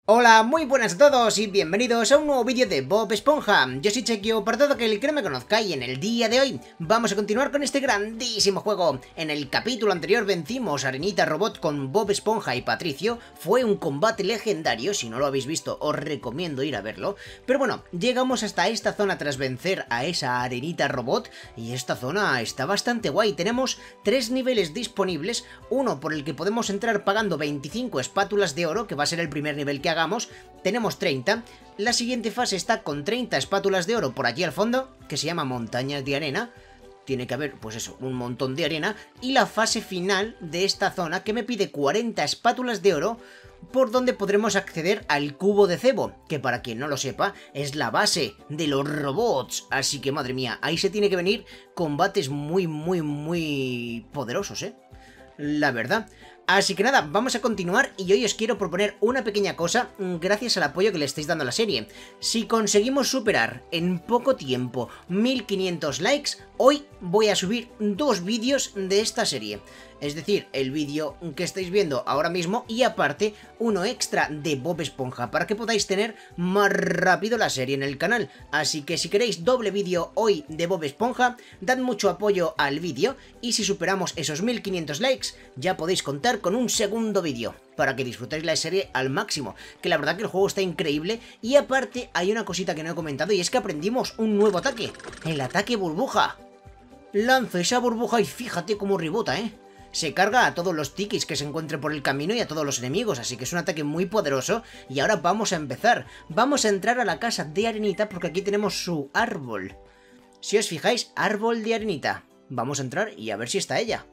Hola, muy buenas a todos y bienvenidos a un nuevo vídeo de Bob Esponja. Yo soy Chequio, para todo aquel que no me conozca, y en el día de hoy vamos a continuar con este grandísimo juego. En el capítulo anterior vencimos a Arenita Robot con Bob Esponja y Patricio. Fue un combate legendario, si no lo habéis visto os recomiendo ir a verlo. Pero bueno, llegamos hasta esta zona tras vencer a esa Arenita Robot y esta zona está bastante guay. Tenemos 3 niveles disponibles, uno por el que podemos entrar pagando 25 espátulas de oro, que va a ser el primer nivel que hagamos. Tenemos 30, la siguiente fase está con 30 espátulas de oro por allí al fondo, que se llama montañas de arena. Tiene que haber, pues eso, un montón de arena. Y la fase final de esta zona, que me pide 40 espátulas de oro, por donde podremos acceder al cubo de cebo, que para quien no lo sepa, es la base de los robots. Así que, madre mía, ahí se tiene que venir combates muy poderosos, la verdad. Así que nada, vamos a continuar y hoy os quiero proponer una pequeña cosa gracias al apoyo que le estáis dando a la serie. Si conseguimos superar en poco tiempo 1500 likes, hoy voy a subir 2 vídeos de esta serie. Es decir, el vídeo que estáis viendo ahora mismo y aparte uno extra de Bob Esponja para que podáis tener más rápido la serie en el canal. Así que si queréis doble vídeo hoy de Bob Esponja, dad mucho apoyo al vídeo y si superamos esos 1500 likes ya podéis contar con un segundo vídeo para que disfrutéis la serie al máximo, que la verdad que el juego está increíble. Y aparte hay una cosita que no he comentado y es que aprendimos un nuevo ataque, el ataque burbuja. Lanzo esa burbuja y fíjate cómo rebota, se carga a todos los tikis que se encuentren por el camino y a todos los enemigos, así que es un ataque muy poderoso. Y ahora vamos a empezar. Vamos a entrar a la casa de Arenita porque aquí tenemos su árbol. Si os fijáis, árbol de Arenita. Vamos a entrar y a ver si está ella.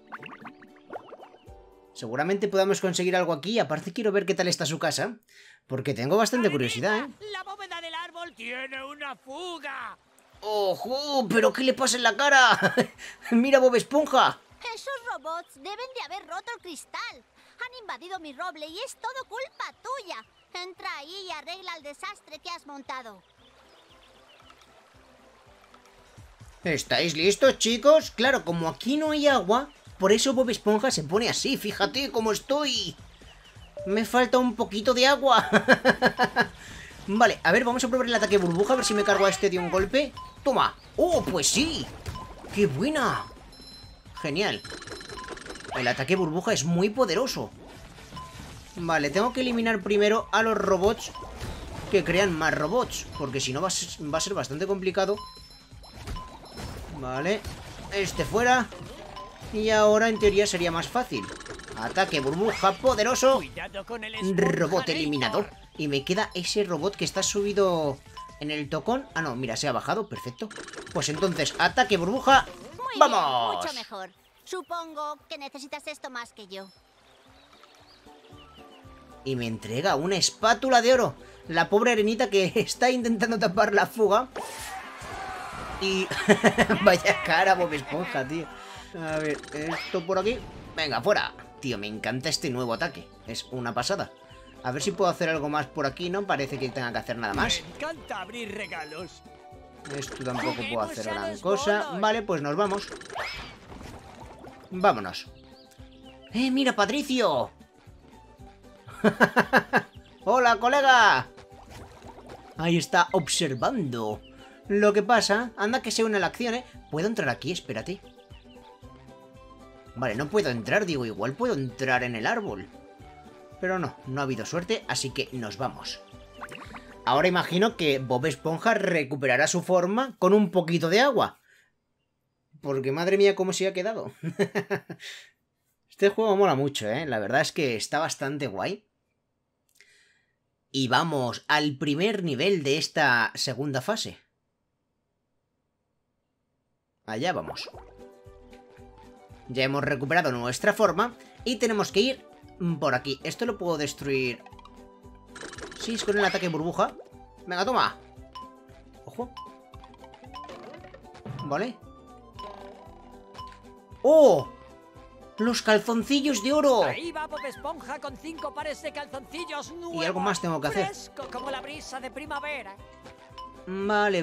Seguramente podamos conseguir algo aquí. Aparte quiero ver qué tal está su casa, porque tengo bastante curiosidad, La bóveda del árbol tiene una fuga. ¡Ojo! ¿Pero qué le pasa en la cara? ¡Mira Bob Esponja! Esos robots deben de haber roto el cristal. Han invadido mi roble y es todo culpa tuya. Entra ahí y arregla el desastre que has montado. ¿Estáis listos, chicos? Claro, como aquí no hay agua, por eso Bob Esponja se pone así. Fíjate cómo estoy. Me falta un poquito de agua. Vale, a ver, vamos a probar el ataque burbuja, a ver si me cargo a este de un golpe. ¡Toma! ¡Oh, pues sí! ¡Qué buena! Genial. El ataque burbuja es muy poderoso. Vale, tengo que eliminar primero a los robots que crean más robots, porque si no va a ser bastante complicado. Vale, este fuera. Y ahora en teoría sería más fácil. Ataque burbuja poderoso. Robot eliminado. Y me queda ese robot que está subido en el tocón. Ah, no, mira, se ha bajado, perfecto. Pues entonces, ataque burbuja. Muy ¡Vamos! bien, mucho mejor. Supongo que necesitas esto más que yo. Y me entrega una espátula de oro. La pobre Arenita que está intentando tapar la fuga. Y vaya cara Bob Esponja, tío. A ver, esto por aquí. Venga, fuera. Tío, me encanta este nuevo ataque. Es una pasada. A ver si puedo hacer algo más por aquí. No parece que tenga que hacer nada más. Me encanta abrir regalos. Esto tampoco puedo hacer gran cosa. Vale, pues nos vamos. Vámonos. Mira, Patricio. Hola, colega. Ahí está, observando. Lo que pasa, anda que se une a la acción, ¿Puedo entrar aquí? Espérate. Vale, no puedo entrar, digo, igual puedo entrar en el árbol. Pero no, no ha habido suerte, así que nos vamos. Ahora imagino que Bob Esponja recuperará su forma con un poquito de agua. Porque madre mía, cómo se ha quedado. Este juego mola mucho, La verdad es que está bastante guay. Y vamos al primer nivel de esta segunda fase. Allá vamos. Ya hemos recuperado nuestra forma y tenemos que ir por aquí. Esto lo puedo destruir. Sí, es con el ataque burbuja. Venga, toma. Ojo. Vale. ¡Oh! ¡Los calzoncillos de oro! Ahí va Bob Esponja con 5 pares de calzoncillos nuevos. Y algo más tengo que hacer. Fresco como la brisa de primavera. Vale.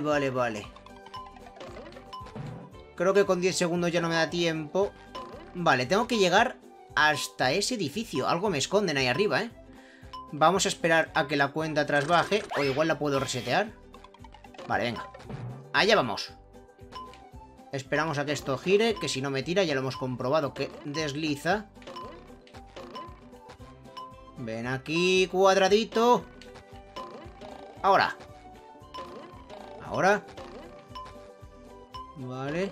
Creo que con 10 segundos ya no me da tiempo. Vale, tengo que llegar hasta ese edificio. Algo me esconden ahí arriba, Vamos a esperar a que la cuenta atrás baje. O igual la puedo resetear. Vale, venga. Allá vamos. Esperamos a que esto gire, que si no me tira, ya lo hemos comprobado que desliza. Ven aquí, cuadradito. Ahora. Ahora. Vale.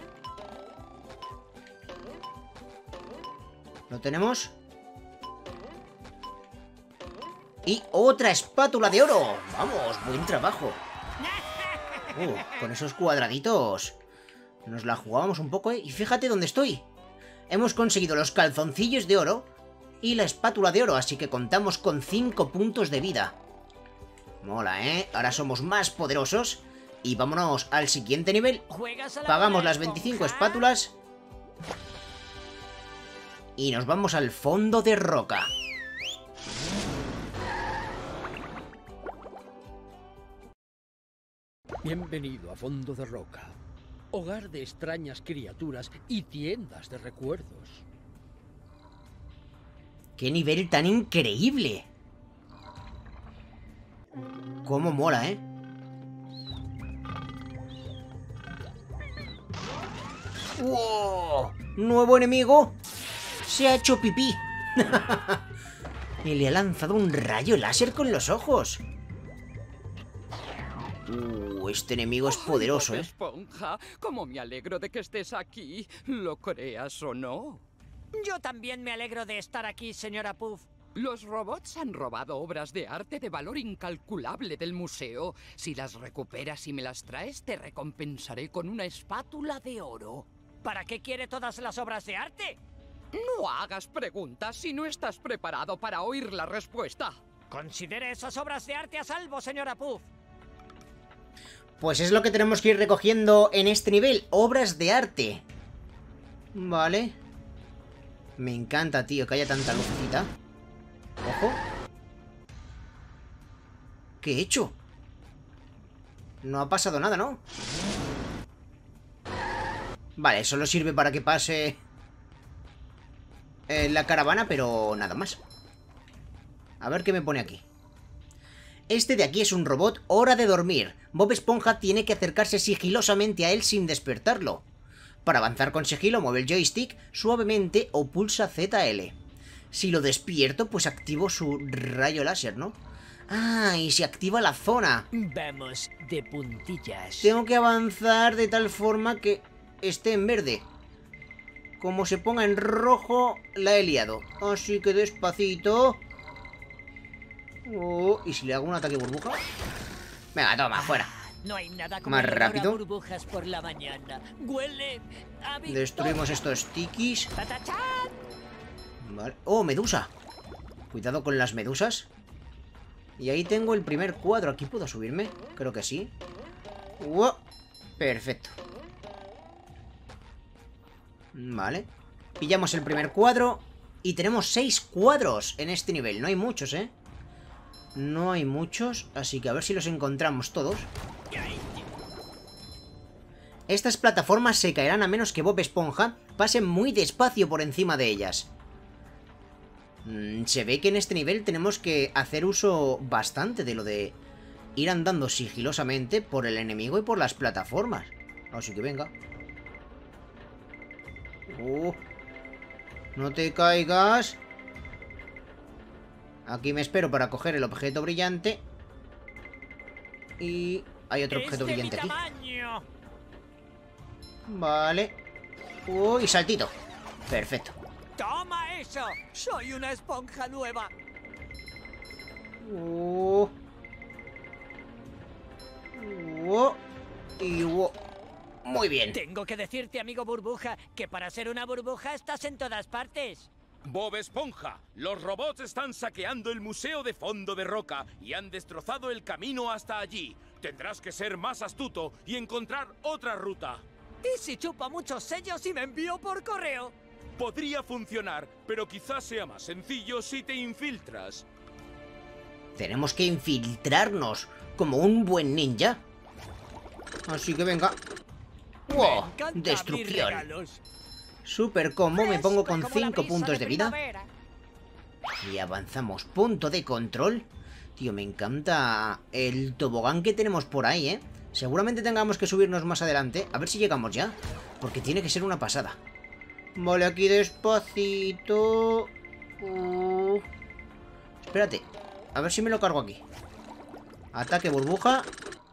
¿Lo tenemos? Y otra espátula de oro. Vamos, buen trabajo. Con esos cuadraditos nos la jugábamos un poco, ¿eh? Y fíjate dónde estoy. Hemos conseguido los calzoncillos de oro y la espátula de oro, así que contamos con 5 puntos de vida. Mola, ¿eh? Ahora somos más poderosos. Y vámonos al siguiente nivel. Pagamos las 25 espátulas. Y nos vamos al fondo de roca. Bienvenido a Fondo de Roca, hogar de extrañas criaturas y tiendas de recuerdos. ¡Qué nivel tan increíble! ¡Cómo mola, eh! ¡Wow! ¡Nuevo enemigo! ¡Se ha hecho pipí! Y le ha lanzado un rayo láser con los ojos. Este enemigo es poderoso, Bob ¿eh? Esponja, cómo me alegro de que estés aquí, lo creas o no. Yo también me alegro de estar aquí, señora Puff. Los robots han robado obras de arte de valor incalculable del museo. Si las recuperas y me las traes, te recompensaré con una espátula de oro. ¿Para qué quiere todas las obras de arte? No hagas preguntas si no estás preparado para oír la respuesta. Considere esas obras de arte a salvo, señora Puff. Pues es lo que tenemos que ir recogiendo en este nivel. Obras de arte. Vale. Me encanta, tío, que haya tanta lucecita. Ojo. ¿Qué he hecho? No ha pasado nada, ¿no? Vale, solo sirve para que pase la caravana, pero nada más. A ver qué me pone aquí. Este de aquí es un robot hora de dormir. Bob Esponja tiene que acercarse sigilosamente a él sin despertarlo. Para avanzar con sigilo, mueve el joystick suavemente o pulsa ZL. Si lo despierto, pues activo su rayo láser, ¿no? Ah, y se activa la zona. Vamos de puntillas. Tengo que avanzar de tal forma que esté en verde. Como se ponga en rojo, la he liado. Así que despacito. ¿Y si le hago un ataque burbuja? Venga, toma, fuera. No hay nada como Más el olor rápido. a burbujas por la mañana. Huele a victoria. Destruimos estos stickies. ¡Tatachán! Vale. ¡Oh, medusa! Cuidado con las medusas. Y ahí tengo el primer cuadro. ¿Aquí puedo subirme? Creo que sí. ¡Wow! Perfecto. Vale. Pillamos el primer cuadro. Y tenemos 6 cuadros en este nivel. No hay muchos, ¿eh? No hay muchos. Así que a ver si los encontramos todos. Estas plataformas se caerán a menos que Bob Esponja pase muy despacio por encima de ellas. Se ve que en este nivel tenemos que hacer uso bastante de lo de ir andando sigilosamente por el enemigo y por las plataformas. Así que venga. No te caigas. Aquí me espero para coger el objeto brillante. Y hay otro objeto brillante aquí. Tamaño. Vale. Y saltito. Perfecto. ¡Toma eso! ¡Soy una esponja nueva! Y muy bien. Tengo que decirte, amigo burbuja, que para ser una burbuja estás en todas partes. Bob Esponja, los robots están saqueando el Museo de Fondo de Roca y han destrozado el camino hasta allí. Tendrás que ser más astuto y encontrar otra ruta. ¿Y si chupo muchos sellos y me envío por correo? Podría funcionar, pero quizás sea más sencillo si te infiltras. Tenemos que infiltrarnos como un buen ninja. Así que venga. ¡Wow! Me encantan mis Destrucción. regalos. Super combo, me pongo con Fresco como la 5 brisa puntos de vida. primavera. Y avanzamos. Punto de control. Tío, me encanta el tobogán que tenemos por ahí, ¿eh? Seguramente tengamos que subirnos más adelante. A ver si llegamos ya. Porque tiene que ser una pasada. Vale, aquí despacito. Espérate. A ver si me lo cargo aquí. Ataque burbuja.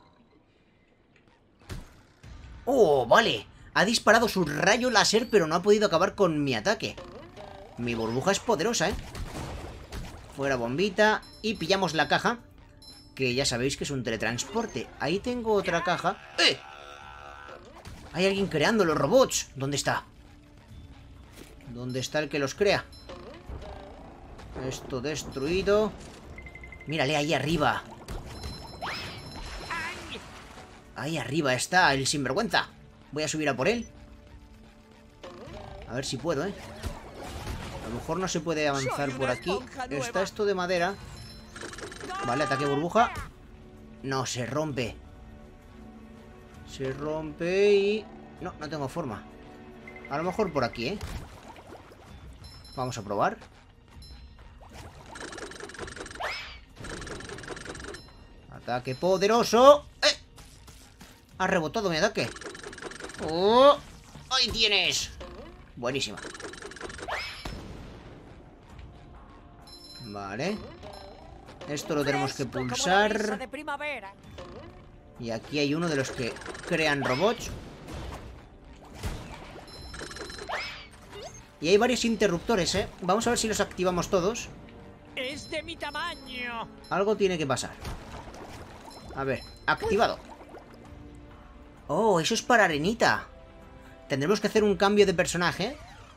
¡Oh, vale! Ha disparado su rayo láser, pero no ha podido acabar con mi ataque. Mi burbuja es poderosa, ¿eh? Fuera bombita. Y pillamos la caja. Que ya sabéis que es un teletransporte. Ahí tengo otra caja. ¡Eh! Hay alguien creando los robots. ¿Dónde está? ¿Dónde está el que los crea? Esto destruido. Mírale ahí arriba. Ahí arriba está el sinvergüenza. Voy a subir a por él. A ver si puedo, ¿eh? A lo mejor no se puede avanzar por aquí. Está esto de madera. Vale, ataque burbuja. No, se rompe. Se rompe y... No, no tengo forma. A lo mejor por aquí, ¿eh? Vamos a probar. Ataque poderoso. ¡Eh! Ha rebotado mi ataque. ¡Oh! ¡Ahí tienes! Buenísima. Vale. Esto lo tenemos que pulsar. Y aquí hay uno de los que crean robots. Y hay varios interruptores, ¿eh? Vamos a ver si los activamos todos. ¡Es de mi tamaño! Algo tiene que pasar. A ver, activado. Oh, eso es para Arenita. Tendremos que hacer un cambio de personaje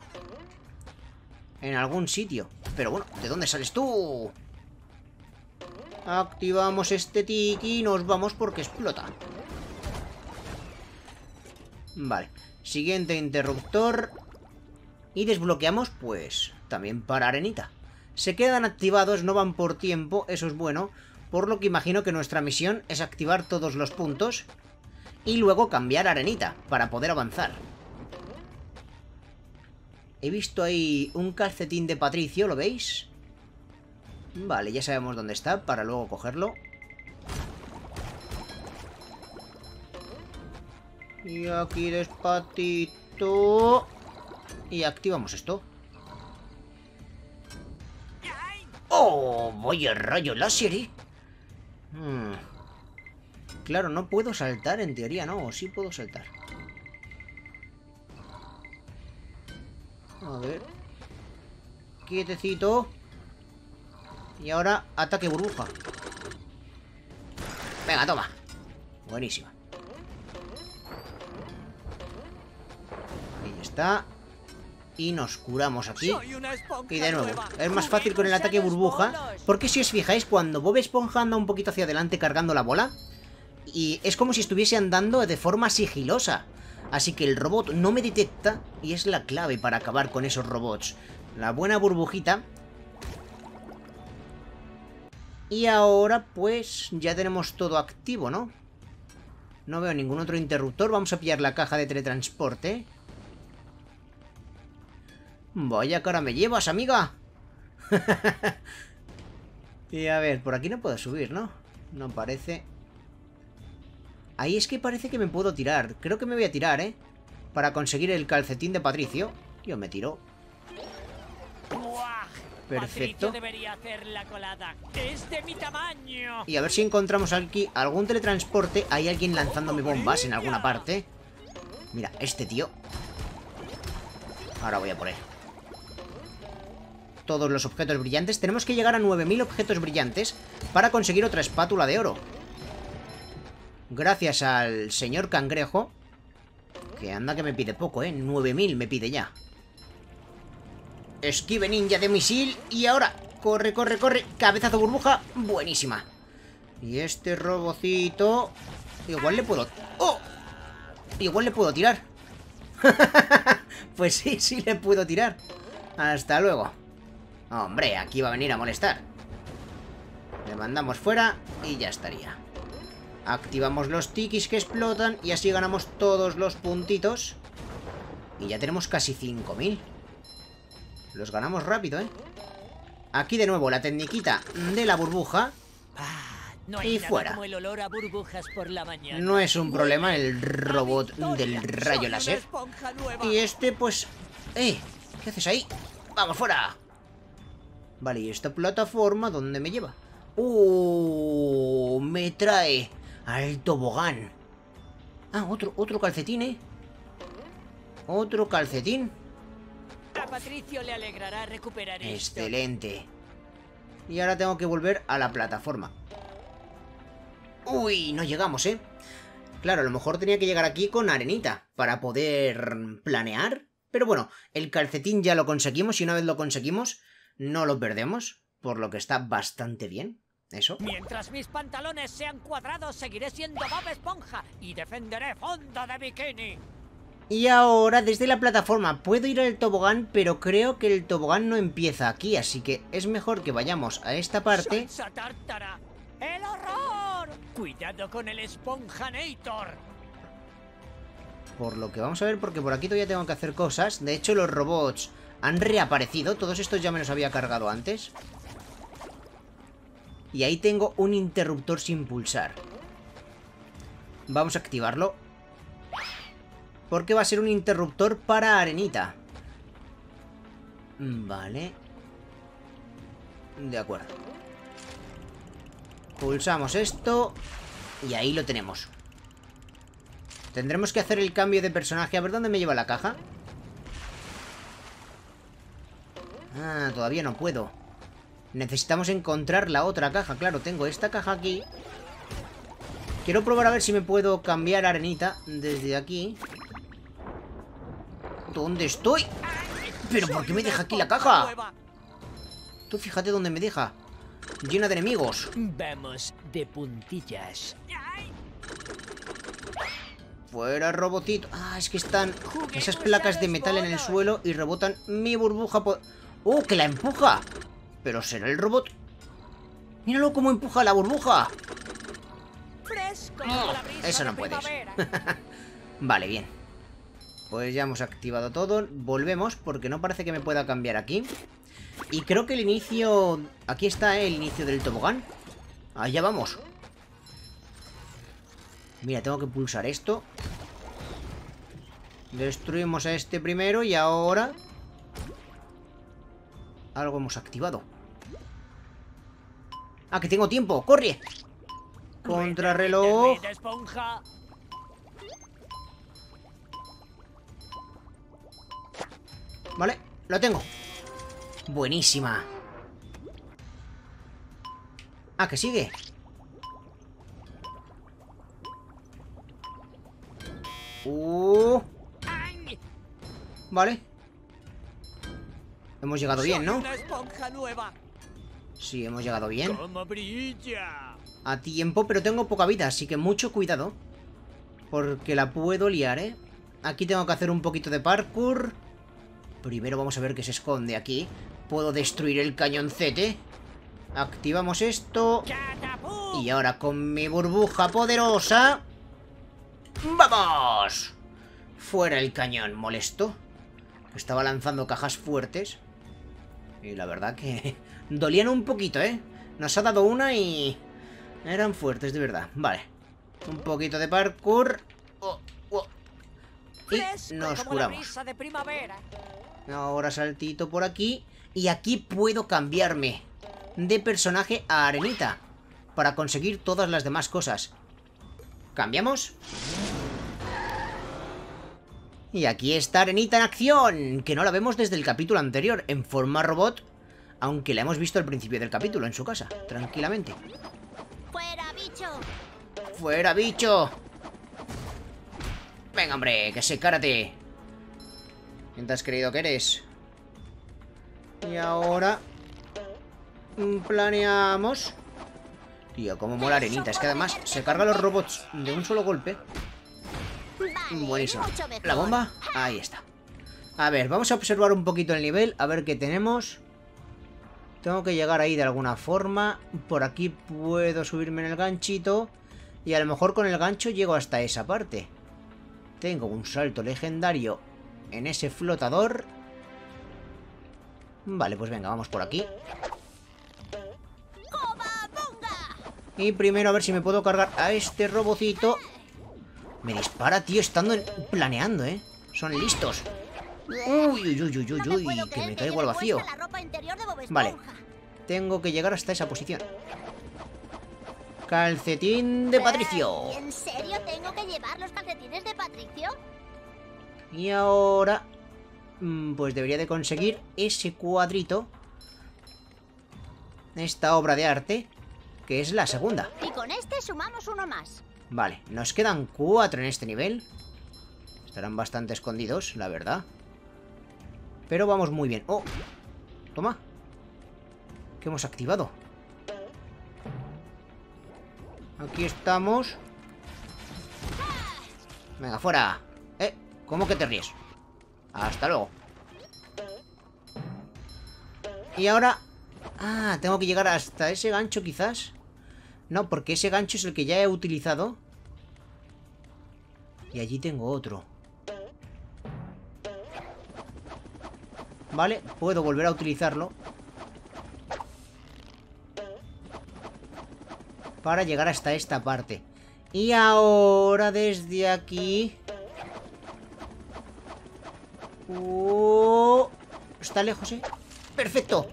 en algún sitio. Pero bueno, ¿de dónde sales tú? Activamos este tiki y nos vamos porque explota. Vale, siguiente interruptor. Y desbloqueamos, pues, también para Arenita. Se quedan activados, no van por tiempo, eso es bueno. Por lo que imagino que nuestra misión es activar todos los puntos y luego cambiar a Arenita para poder avanzar. He visto ahí un calcetín de Patricio, ¿lo veis? Vale, ya sabemos dónde está para luego cogerlo. Y aquí despacito. Y activamos esto. ¡Oh! Vaya rayo láser, ¿eh? Claro, no puedo saltar en teoría, ¿no? O sí puedo saltar. A ver. Quietecito. Y ahora, ataque burbuja. Venga, toma. Buenísima. Ahí está. Y nos curamos aquí. Y de nuevo, es más fácil con el ataque burbuja. Porque si os fijáis, cuando Bob Esponja anda un poquito hacia adelante cargando la bola, y es como si estuviese andando de forma sigilosa. Así que el robot no me detecta. Y es la clave para acabar con esos robots. La buena burbujita. Y ahora pues ya tenemos todo activo, ¿no? No veo ningún otro interruptor. Vamos a pillar la caja de teletransporte. Vaya cara me llevas, amiga. Y a ver, por aquí no puedo subir, ¿no? No parece. Ahí es que parece que me puedo tirar. Creo que me voy a tirar, ¿eh? Para conseguir el calcetín de Patricio. Yo me tiro. Perfecto. Debería hacer la colada. ¡Es de mi tamaño! Y a ver si encontramos aquí algún teletransporte. Hay alguien lanzándome bombas en alguna parte. Mira, este tío. Ahora voy a por él. Todos los objetos brillantes. Tenemos que llegar a 9000 objetos brillantes para conseguir otra espátula de oro. Gracias al señor cangrejo. Que anda que me pide poco, 9000 me pide ya. Esquive ninja de misil. Y ahora, corre, corre, corre. Cabezazo burbuja, buenísima. Y este robocito igual le puedo... ¡Oh! Igual le puedo tirar. Pues sí, sí le puedo tirar. Hasta luego. Hombre, aquí va a venir a molestar. Le mandamos fuera y ya estaría. Activamos los tikis que explotan y así ganamos todos los puntitos. Y ya tenemos casi 5000. Los ganamos rápido, ¿eh? Aquí de nuevo la tecniquita de la burbuja. No hay Y nada fuera. como el olor a burbujas por la mañana. No es un problema el robot del rayo Soy láser. una esponja nueva. Y este pues... ¿Qué haces ahí? ¡Vamos, fuera! Vale, ¿y esta plataforma dónde me lleva? Me trae al tobogán. Ah, otro calcetín, ¿eh? Otro calcetín. A Patricio le alegrará recuperar esto. Excelente. Y ahora tengo que volver a la plataforma. Uy, no llegamos, ¿eh? Claro, a lo mejor tenía que llegar aquí con arenita para poder planear. Pero bueno, el calcetín ya lo conseguimos y una vez lo conseguimos, no lo perdemos. Por lo que está bastante bien. Eso. Mientras mis pantalones sean cuadrados, seguiré siendo Bob Esponja y defenderé Fondo de Bikini. Y ahora, desde la plataforma, puedo ir al tobogán, pero creo que el tobogán no empieza aquí, así que es mejor que vayamos a esta parte. ¡Salsa tártara! ¡El horror! ¡Cuidado con el Esponjanator! Por lo que vamos a ver, porque por aquí todavía tengo que hacer cosas. De hecho, los robots han reaparecido. Todos estos ya me los había cargado antes. Y ahí tengo un interruptor sin pulsar. Vamos a activarlo. Porque va a ser un interruptor para arenita. Vale. De acuerdo. Pulsamos esto. Y ahí lo tenemos. Tendremos que hacer el cambio de personaje. A ver dónde me lleva la caja. Ah, todavía no puedo. Necesitamos encontrar la otra caja. Claro, tengo esta caja aquí. Quiero probar a ver si me puedo cambiar arenita desde aquí. ¿Dónde estoy? ¿Pero por qué me deja aquí la caja? Tú fíjate dónde me deja. Llena de enemigos. Vamos de puntillas. Fuera, robotito. Ah, es que están esas placas de metal en el suelo y rebotan mi burbuja por... ¡Oh, que la empuja! Pero será el robot. Míralo cómo empuja la burbuja. Fresco como la brisa Eso de no puedes. primavera. Vale, bien. Pues ya hemos activado todo. Volvemos porque no parece que me pueda cambiar aquí. Y creo que el inicio... Aquí está, el inicio del tobogán. Allá vamos. Mira, tengo que pulsar esto. Destruimos a este primero y ahora... Algo hemos activado. ¡Ah, que tengo tiempo! ¡Corre! Contrarreloj. Rueda, esponja. Vale, lo tengo. Buenísima. Ah, que sigue. ¡Ay! Vale. Hemos llegado bien, Soy ¿no? una esponja nueva. Sí, hemos llegado bien. ¡Cómo brilla! A tiempo, pero tengo poca vida, así que mucho cuidado. Porque la puedo liar, ¿eh? Aquí tengo que hacer un poquito de parkour. Primero vamos a ver qué se esconde aquí. Puedo destruir el cañoncete. Activamos esto. ¡Catapum! Y ahora con mi burbuja poderosa... ¡Vamos! Fuera el cañón, molesto. Estaba lanzando cajas fuertes. Y la verdad que... dolían un poquito, ¿eh? Nos ha dado una y... eran fuertes, de verdad. Vale. Un poquito de parkour. Y Fresco nos como la curamos. brisa de primavera. Ahora saltito por aquí. Y aquí puedo cambiarme de personaje a arenita para conseguir todas las demás cosas. ¿Cambiamos? Y aquí está arenita en acción, que no la vemos desde el capítulo anterior, en forma robot, aunque la hemos visto al principio del capítulo, en su casa, tranquilamente. ¡Fuera, bicho! ¡Fuera, bicho! Venga, hombre, que sé karate. ¿Quién te has creído que eres? Y ahora... planeamos... Tío, cómo mola arenita. Es que además se carga los robots de un solo golpe. Vale, Buenísimo. mucho mejor. ¿La bomba? Ahí está. A ver, vamos a observar un poquito el nivel. A ver qué tenemos. Tengo que llegar ahí de alguna forma. Por aquí puedo subirme en el ganchito. Y a lo mejor con el gancho llego hasta esa parte. Tengo un salto legendario en ese flotador. Vale, pues venga, vamos por aquí. Y primero a ver si me puedo cargar a este robocito. Me dispara, tío, estando planeando, ¿eh? Son listos. Uy, uy, uy, uy, uy, uy, que me caigo al vacío. Vale. Tengo que llegar hasta esa posición. Calcetín de Patricio. ¿En serio tengo que llevar los calcetines de Patricio? Y ahora... pues debería de conseguir ese cuadrito. Esta obra de arte, que es la segunda. Y con este sumamos uno más. Vale, nos quedan 4 en este nivel. Estarán bastante escondidos, la verdad. Pero vamos muy bien. ¡Oh! Toma. ¿Qué hemos activado? Aquí estamos. Venga, fuera. ¿Cómo que te ríes? Hasta luego. Y ahora... Ah, tengo que llegar hasta ese gancho quizás. No, porque ese gancho es el que ya he utilizado. Y allí tengo otro. Vale, puedo volver a utilizarlo para llegar hasta esta parte. Y ahora desde aquí... está lejos, ¿eh? ¡Perfecto!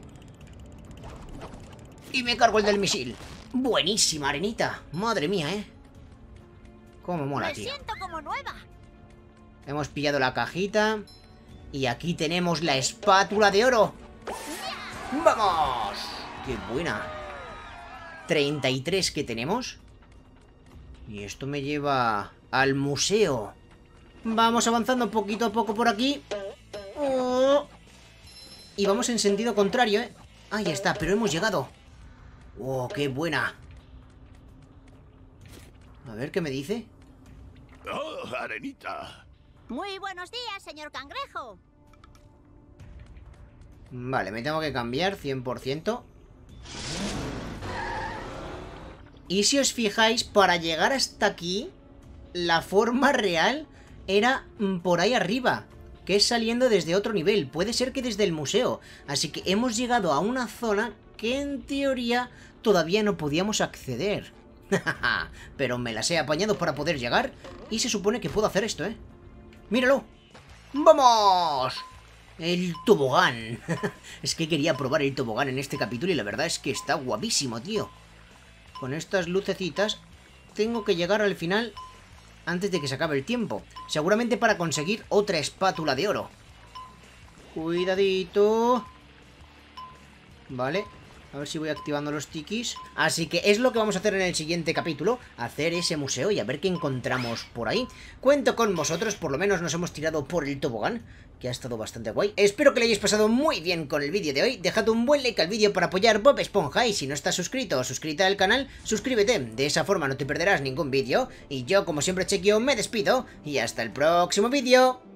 Y me cargo el del misil. Buenísima, arenita. Madre mía, ¿eh? Cómo mola, tío. Me siento como nueva. Hemos pillado la cajita. Y aquí tenemos la espátula de oro. ¡Vamos! ¡Qué buena! 33 que tenemos. Y esto me lleva al museo. Vamos avanzando poquito a poco por aquí. Y vamos en sentido contrario, ¿eh? Ahí está, pero hemos llegado. ¡Oh, qué buena! A ver, ¿qué me dice? ¡Oh, arenita! Muy buenos días, señor Cangrejo. Vale, me tengo que cambiar 100%. Y si os fijáis, para llegar hasta aquí, la forma real era por ahí arriba, que es saliendo desde otro nivel. Puede ser que desde el museo. Así que hemos llegado a una zona que en teoría todavía no podíamos acceder. Pero me las he apañado para poder llegar. Y se supone que puedo hacer esto, ¿eh? ¡Míralo! ¡Vamos! El tobogán. Es que quería probar el tobogán en este capítulo y la verdad es que está guapísimo, tío. Con estas lucecitas tengo que llegar al final antes de que se acabe el tiempo. Seguramente para conseguir otra espátula de oro. Cuidadito. Vale. A ver si voy activando los tikis. Así que es lo que vamos a hacer en el siguiente capítulo. Hacer ese museo y a ver qué encontramos por ahí. Cuento con vosotros, por lo menos nos hemos tirado por el tobogán, que ha estado bastante guay. Espero que lo hayáis pasado muy bien con el vídeo de hoy. Dejad un buen like al vídeo para apoyar Bob Esponja. Y si no estás suscrito o suscrita al canal, suscríbete. De esa forma no te perderás ningún vídeo. Y yo, como siempre, Chequio, me despido. Y hasta el próximo vídeo.